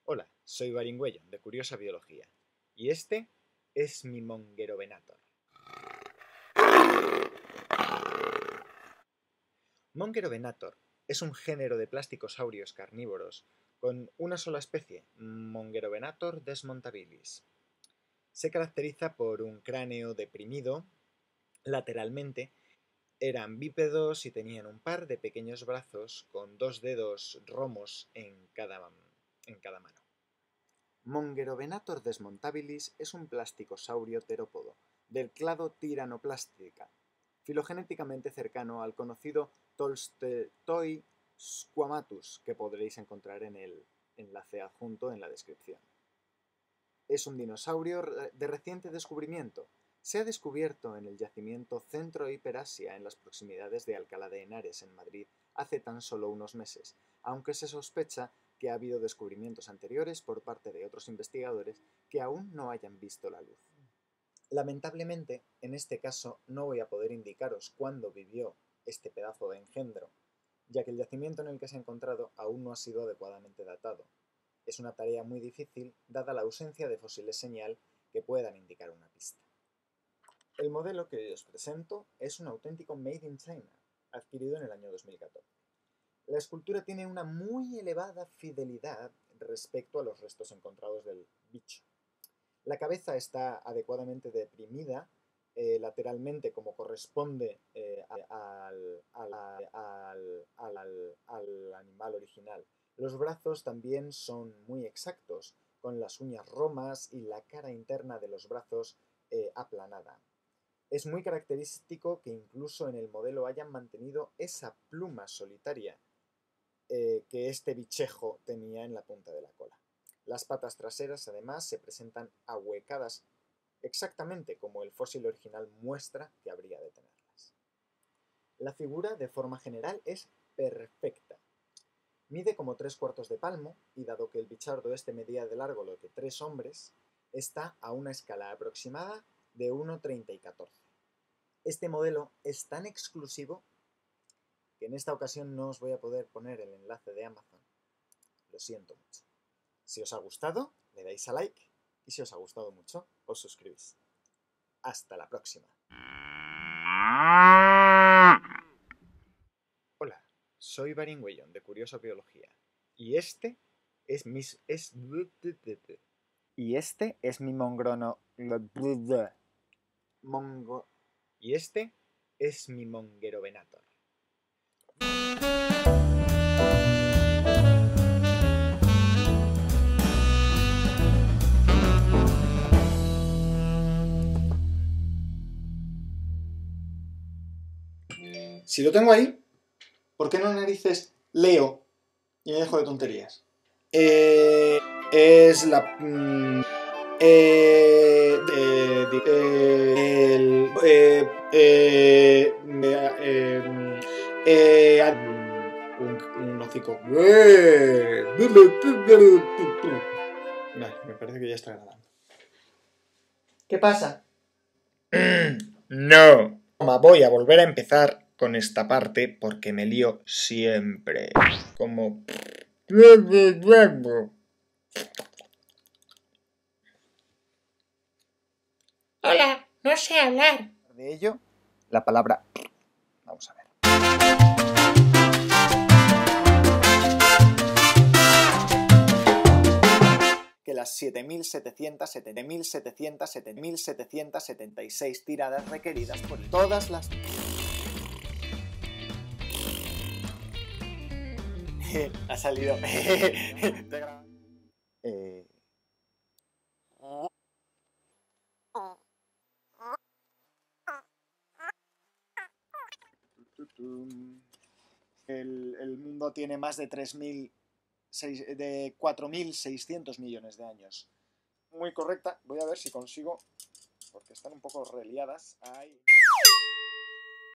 Hola, soy Baringüellón, de Curiosa Biología, y este es mi Mongerovenator. Mongerovenator es un género de plasticosaurios carnívoros con una sola especie, Mongerovenator desmontabilis. Se caracteriza por un cráneo deprimido lateralmente, eran bípedos y tenían un par de pequeños brazos con 2 dedos romos en cada mano. Mongerovenator desmontabilis es un plasticosaurio terópodo del clado Tyrannoplástica, filogenéticamente cercano al conocido Tolstoi squamatus, que podréis encontrar en el enlace adjunto en la descripción. Es un dinosaurio de reciente descubrimiento. Se ha descubierto en el yacimiento Centro Hiperasia en las proximidades de Alcalá de Henares, en Madrid, hace tan solo unos meses, aunque se sospecha que ha habido descubrimientos anteriores por parte de otros investigadores que aún no hayan visto la luz. Lamentablemente, en este caso no voy a poder indicaros cuándo vivió este pedazo de engendro, ya que el yacimiento en el que se ha encontrado aún no ha sido adecuadamente datado. Es una tarea muy difícil, dada la ausencia de fósiles señal que puedan indicar una pista. El modelo que hoy os presento es un auténtico Made in China, adquirido en el año 2014. La escultura tiene una muy elevada fidelidad respecto a los restos encontrados del bicho. La cabeza está adecuadamente deprimida lateralmente, como corresponde al animal original. Los brazos también son muy exactos, con las uñas romas y la cara interna de los brazos aplanada. Es muy característico que incluso en el modelo hayan mantenido esa pluma solitaria que este bichejo tenía en la punta de la cola. Las patas traseras, además, se presentan ahuecadas exactamente como el fósil original muestra que habría de tenerlas. La figura, de forma general, es perfecta. Mide como 3/4 de palmo y, dado que el bichardo este medía de largo lo que 3 hombres, está a una escala aproximada de 1,30 y 14. Este modelo es tan exclusivo que en esta ocasión no os voy a poder poner el enlace de Amazon. Lo siento mucho. Si os ha gustado, le dais a like, y si os ha gustado mucho, os suscribís. Hasta la próxima. Hola, soy Baringüellón, de Curiosa Biología, y este es mi Mongerovenator. Si lo tengo ahí, ¿por qué no narices leo y me dejo de tonterías? Es la... un hocico. Vale, me parece que ya está grabando. ¿Qué pasa? No. Voy a volver a empezar con esta parte porque me lío siempre. Como... Hola, no sé hablar. De ello, la palabra... Vamos a ver. Que las 7.776 tiradas requeridas por todas las... ha salido... El mundo tiene más de 4.600 millones de años. Muy correcta. Voy a ver si consigo, porque están un poco reliadas. Ahí.